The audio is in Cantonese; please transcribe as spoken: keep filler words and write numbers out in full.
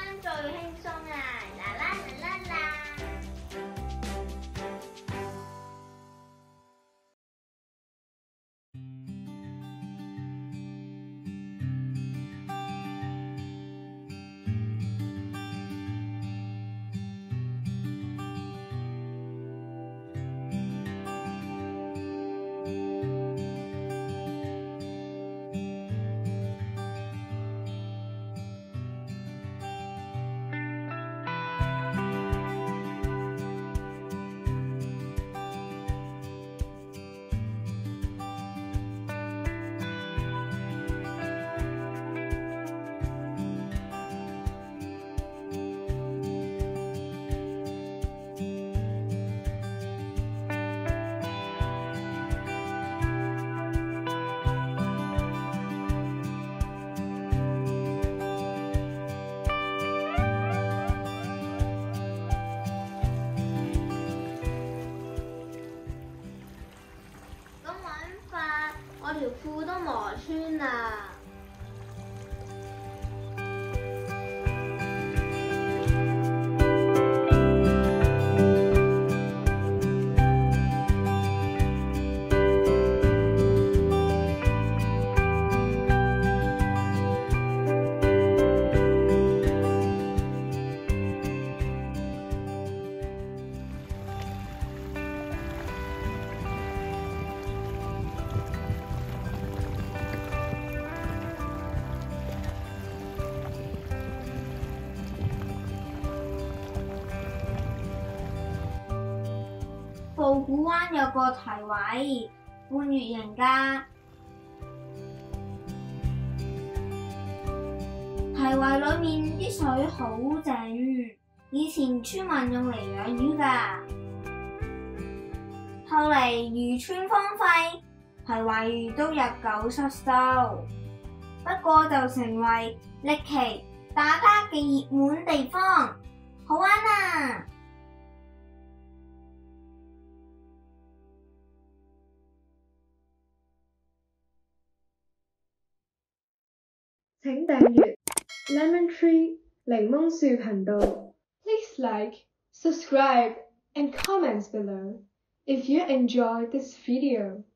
最輕鬆啊！啦啦啦啦啦！我條褲都磨穿啦！布古灣有個堤位，半月形㗎。堤圍裏面啲水好靜，以前村民用嚟養魚㗎。後嚟漁村荒廢，堤圍都日久失修，不過就成為歷奇打卡嘅熱門地方，好玩啊！ 請訂閱 Lemon Tree 檸檬樹頻道。Please like, subscribe, and comment below if you enjoyed this video.